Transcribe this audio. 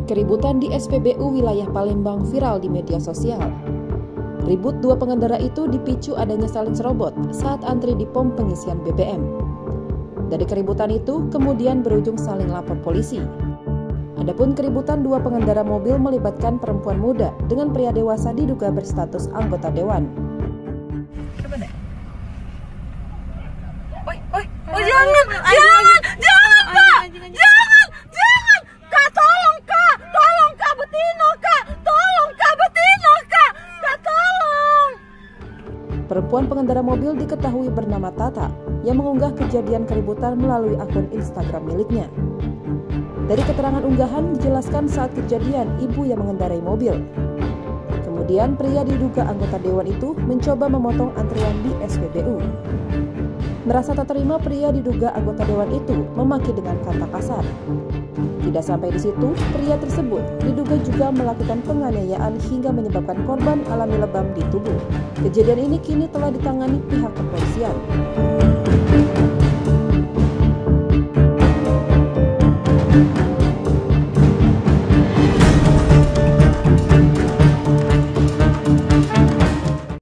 Keributan di SPBU wilayah Palembang viral di media sosial. Ribut dua pengendara itu dipicu adanya saling serobot saat antri di pom pengisian BBM. Dari keributan itu kemudian berujung saling lapor polisi. Adapun keributan dua pengendara mobil melibatkan perempuan muda dengan pria dewasa diduga berstatus anggota dewan. Jangan, Pak! Jangan! Kak, tolong, Kak, Betino, Kak! Tolong, Kak, Betino, Kak! Kak, tolong! Perempuan pengendara mobil diketahui bernama Tata yang mengunggah kejadian keributan melalui akun Instagram miliknya. Dari keterangan unggahan dijelaskan saat kejadian ibu yang mengendarai mobil. Kemudian pria diduga anggota dewan itu mencoba memotong antrian di SPBU. Merasa tak terima, pria diduga anggota dewan itu memaki dengan kata kasar. Tidak sampai di situ, pria tersebut diduga juga melakukan penganiayaan hingga menyebabkan korban alami lebam di tubuh. Kejadian ini kini telah ditangani pihak kepolisian.